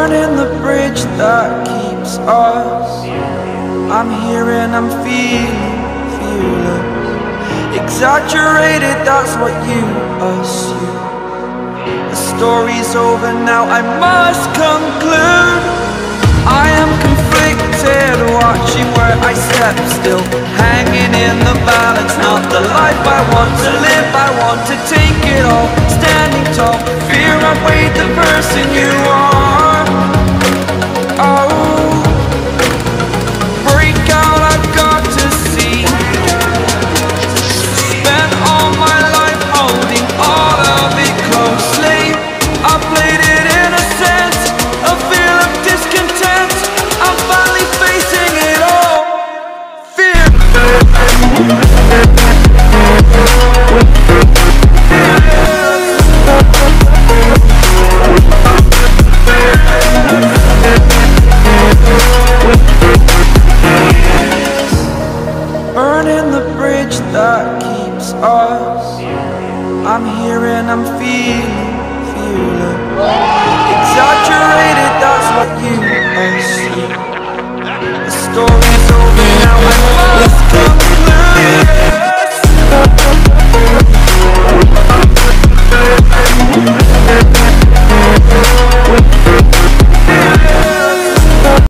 burning the bridge that keeps us. I'm here and I'm feeling fearless. Exaggerated, that's what you assume. The story's over now, I must conclude. I am conflicted, watching where I step still, hanging in the balance. Not the life I want to live, I want to take it all. Standing tall, fear I've weighed the person you are. Oh, break out, I've got to see. Spent all my life holding all of it closely. I played it innocent, a feel of discontent. I'm finally facing it all. Fear. Burning the bridge that keeps us. I'm here and I'm feeling fearless. Exaggerated, that's what you